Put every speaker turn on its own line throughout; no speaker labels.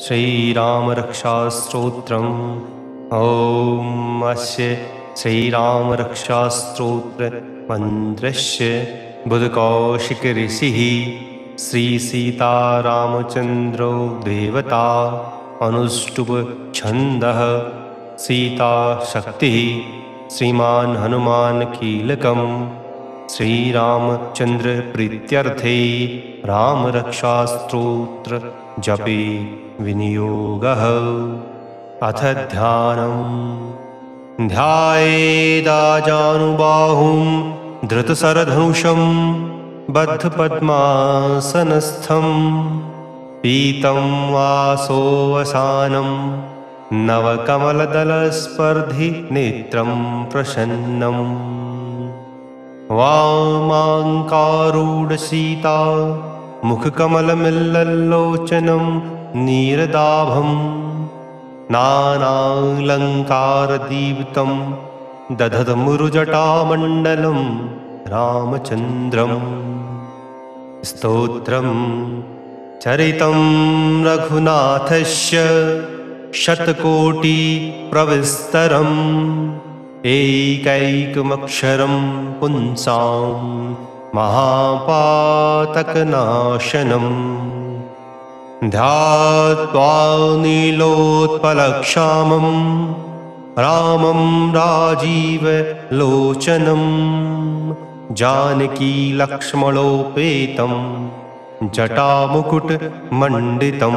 श्रीरामरक्षास्तोत्रम्। ॐ अस्य श्रीरामरक्षास्तोत्रमन्त्रस्य बुधकौशिकऋषिः श्रीसीतारामचन्द्रो देवता अनुष्टुप् छन्दः सीताशक्तिः श्रीमान् हनुमान् कीलकम् श्रीरामचन्द्र प्रीत्यर्थे रामरक्षास्तोत्र जपे विनियोगः। अथ ध्यानम्। ध्यायेदाजानुबाहुं धृतशरधनुषं बद्धपद्मासनस्थं पीतं वासोऽवसानं नवकमलदलस्पर्धि नेत्रं प्रसन्नम् वामाङ्कारूढसीता मुखकमलमिल्लल्लोचनं नीरदाभं नानालङ्कारदीप्तं दधदमुरुजटामण्डलं रामचन्द्रम्। स्तोत्रं चरितं रघुनाथस्य शतकोटिप्रविस्तरम् एकैकमक्षरं पुंसां महापातकनाशनम् ध्यात्वा नीलोत्पलक्षामं रामं राजीवलोचनं जानकीलक्ष्मणोपेतं जटामुकुटमण्डितं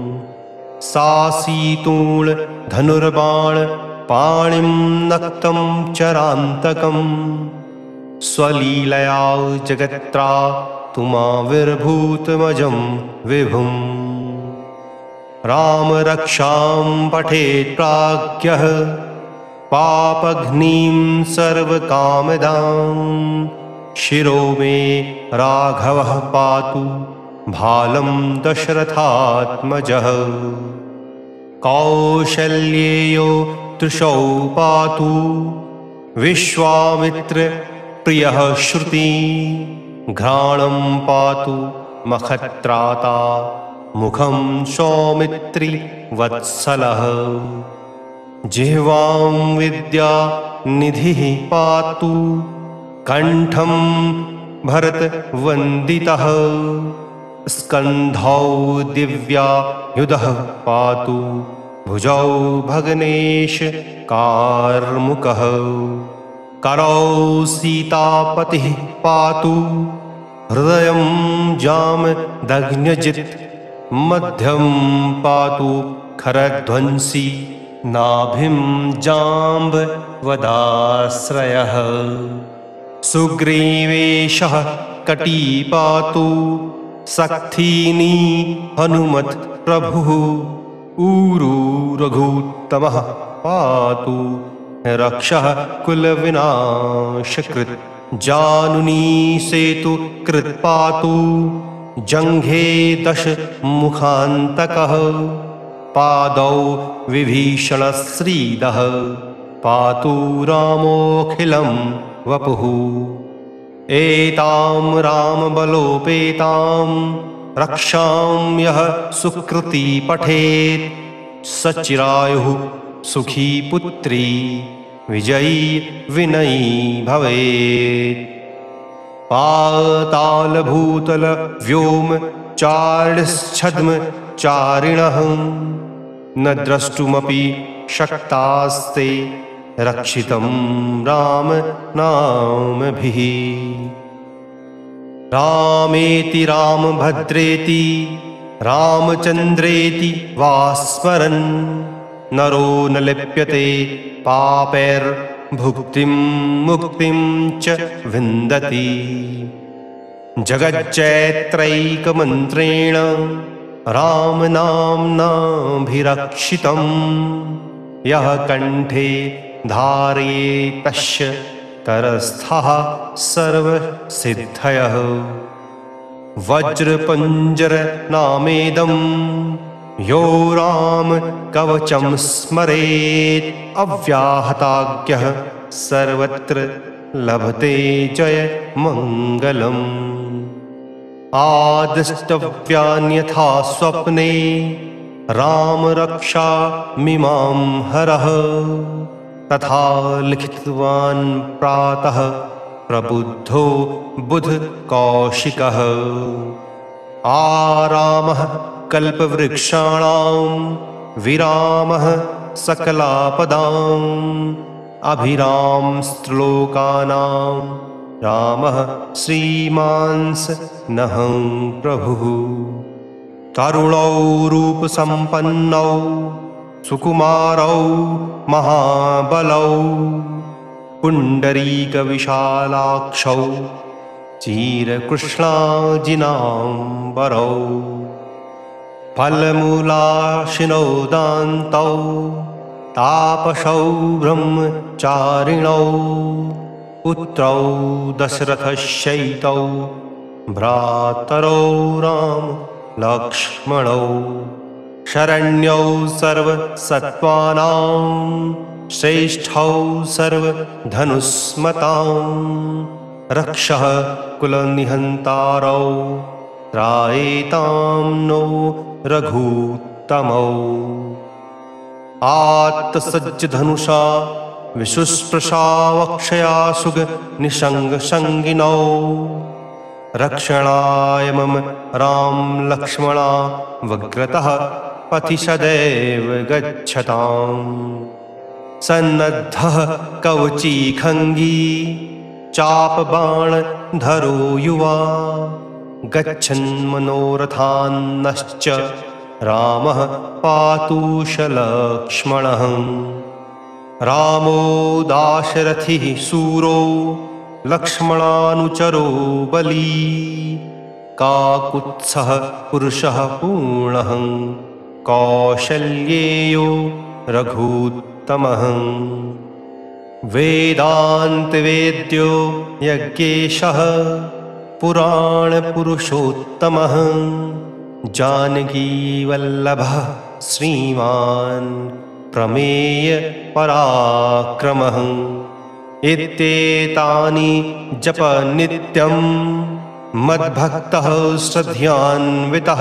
सासीतूणधनुर्बाणपाणिं नक्तं चरान्तकं स्वलीलया जगत्त्रातुमाविर्भूतमजं विभुम्। रामरक्षां पठेत् प्राज्ञः पापघ्नीं सर्वकामदां शिरो मे राघवः पातु भालं दशरथात्मजः। कौशल्येयो दृशौ पातु विश्वामित्र प्रियः श्रुति घ्राणं पातु मखत्राता मुखं सौमित्रि वत्सलः। जिह्वां विद्यानिधिः पातु कण्ठं भरतवन्दितः स्कन्धौ दिव्यायुधः पातु भुजौ भग्नेश कार्मुकः। करौ सीतापतिः पातु हृदयं जामदग्न्यजित् मध्यं पातु खरध्वंसी नाभिं जाम्बवदाश्रयः। सुग्रीवेशः कटी पातु सक्थिनी हनुमत् प्रभुः ऊरू रघुत्तमः पातु रक्षः कुलविनाशकृत्। जानुनी सेतु कृत् पातु जङ्घे दशमुखान्तकः पादौ विभीषणश्रीदः पातु रामोऽखिलं वपुः। एतां रामबलोपेतां रक्षां यः सुकृती पठेत् सचिरायुः सुखी पुत्री विजयी विनयी भवेत्। पातालभूतल व्योम चारिणश्छद्म चारिणः न द्रष्टुमपि शक्तास्ते रक्षितं राम नामभिः। रामेति रामभद्रेति रामचन्द्रेति वा स्मरन् नरो न लिप्यते पापैर्भुक्तिं मुक्तिं च विन्दति। जगच्चैत्रैकमन्त्रेण रामनाम्नाभिरक्षितं यः कण्ठे धारयेत्तस्य करस्थः सर्वसिद्धयः। वज्रपञ्जरनामेदं यो राम कवचं स्मरेत् अव्याहताज्ञः सर्वत्र लभते जय मंगलम्। आदिष्टव्यान्यथा स्वप्ने राम रक्षामिमां हरः तथा लिखितवान् प्रातः प्रबुद्धो बुधकौशिकः आरामः कल्पवृक्षाणां विरामः सकलापदाम् अभिरामस्त्रिलोकानां रामः श्रीमान्स नहं प्रभुः तरुणौ रूपसम्पन्नौ सुकुमारौ महाबलौ पुण्डरीकविशालाक्षौ चिरकृष्णाजिनाम्बरौ फलमूलाशिनौ दान्तौ तापसौ ब्रह्मचारिणौ पुत्रौ दशरथस्यैतौ भ्रातरौ राम लक्ष्मणौ शरण्यौ सर्वसत्त्वानां श्रेष्ठौ सर्वधनुष्मतां रक्षः कुलनिहन्तारौ त्रायेतां नो रघुत्तमौ आत्तसज्जधनुषा विशुस्पृशावक्षया सुगनिषङ्गसङ्गिनौ रक्षणाय मम राम लक्ष्मणा वग्रतः पथि सदैव गच्छताम् सन्नद्धः कवचीखङ्गी चापबाणधरो युवा गच्छन्मनोरथान्नश्च रामः पातुशलक्ष्मणः रामो दाशरथिः शूरो लक्ष्मणानुचरो बली काकुत्स्थः पुरुषः पूर्णः कौशल्येयो रघुत्तमः वेदान्तवेद्यो यज्ञेशः पुराणपुरुषोत्तमः जानकीवल्लभः श्रीमान् प्रमेय पराक्रमः इत्येतानि जप नित्यं मद्भक्तः श्रद्धयान्वितः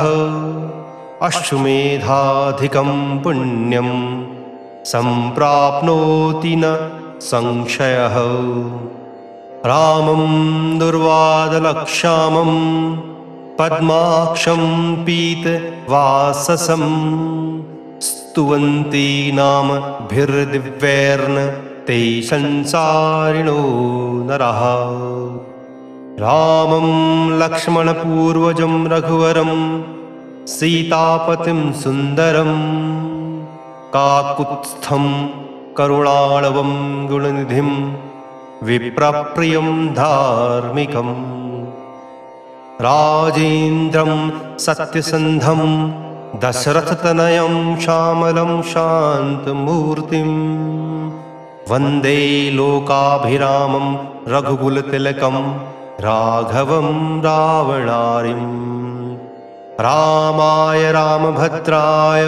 अश्वमेधाधिकं पुण्यं सम्प्राप्नोति न संशयः रामं दुर्वादलक्ष्यामं पद्माक्षं पीतवाससं स्तुवन्ति नामभिर्दिव्यैर्न ते संसारिणो नरः रामं लक्ष्मणपूर्वजं रघुवरं सीतापतिं सुन्दरं काकुत्स्थं करुणाळवं गुणनिधिं विप्रप्रियं धार्मिकं राजेन्द्रं सत्यसन्धं दशरथतनयं श्यामलं शान्तमूर्तिं वन्दे लोकाभिरामं रघुकुलतिलकं राघवं रावणारिम् रामाय रामभद्राय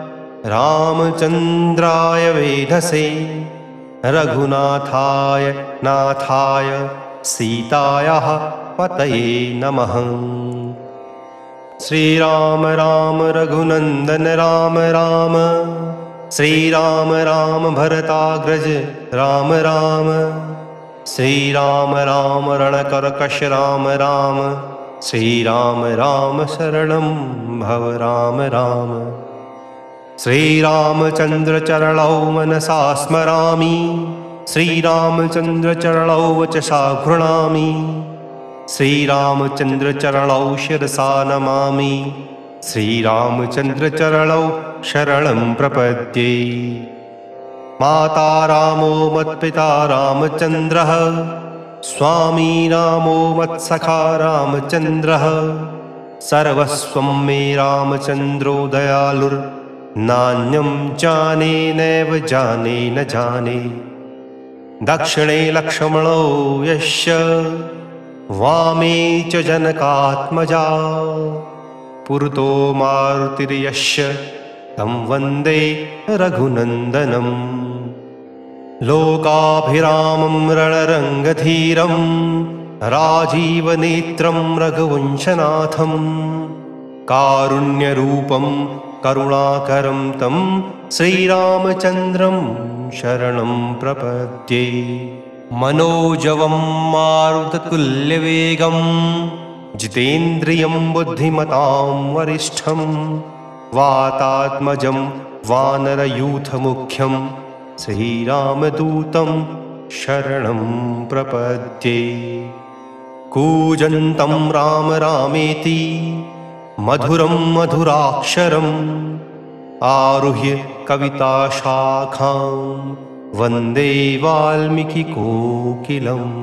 रामचन्द्राय वेधसे रघुनाथाय नाथाय सीतायाः पतये नमः श्रीराम राम रघुनन्दन राम राम श्रीराम राम भरताग्रज राम राम श्रीराम राम रणकर्कश राम राम श्रीराम राम शरणं भव राम राम श्रीरामचन्द्रचरणौ मनसा स्मरामि श्रीरामचन्द्रचरणौ वचसा गृह्णामि श्रीरामचन्द्रचरणौ शिरसा नमामि श्रीरामचन्द्रचरणौ शरणं प्रपद्ये माता रामो मत्पिता रामचन्द्रः स्वामी रामो मत्सखा रामचन्द्रः सर्वस्वं मे रामचन्द्रो दयालुर्नान्यं जाने नैव जाने न जाने दक्षिणे लक्ष्मणो यस्य वामे च जनकात्मजा पुरतो मारुतिर्यस्य तं वन्दे रघुनन्दनं लोकाभिरामं रणरङ्गधीरं राजीवनेत्रं रघुवंशनाथं कारुण्यरूपं करुणाकरं तं श्रीरामचन्द्रं शरणं प्रपद्ये। मनोजवं मारुततुल्यवेगं जितेन्द्रियं बुद्धिमतां वरिष्ठं वातात्मजं वानरयूथमुख्यं श्रीरामदूतं शरणं प्रपद्ये। कूजन्तं राम रामेति मधुरं मधुराक्षरम् आरुह्य कविताशाखां वन्दे वाल्मीकिकोकिलम्।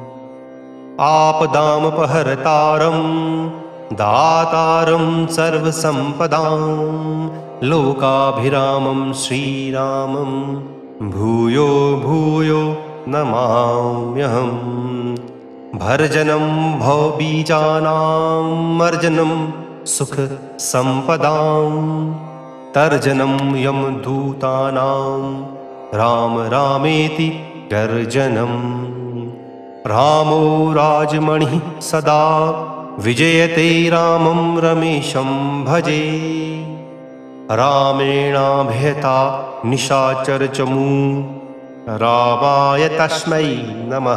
आपदामपहर्तारं दातारं सर्वसम्पदां लोकाभिरामं श्रीरामं भूयो भूयो नमाम्यहम्। भर्जनं भवबीजानां मर्जनं सुखसम्पदां तर्जनं यमदूतानां राम रामेति गर्जनम्। रामो राजमणिः सदा विजयते रामं रमेशं भजे। रामेणाभयता निशाचरचमू रामाय तस्मै नमः।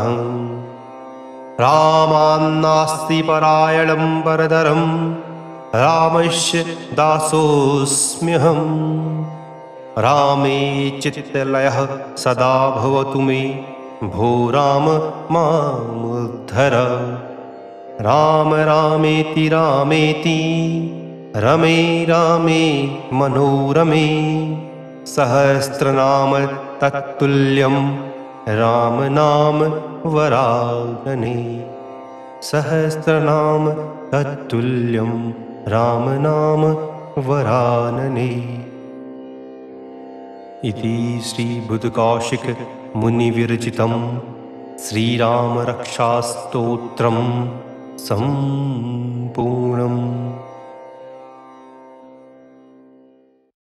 रामान्नास्ति परायणं परतरं रामस्य दासोऽस्म्यहम्। रामे चित्तलयः सदा भवतु मे भो राम मामुद्धर। राम रामेति रामेति रमे रामे मनोरमे सहस्रनाम तत्तुल्यं राम नाम वरानने। सहस्रनाम तत्तुल्यं राम नाम वरानने। इति श्रीबुधकौशिक मुनिविरचितं श्रीरामरक्षास्तोत्रं सम्पूर्णम्।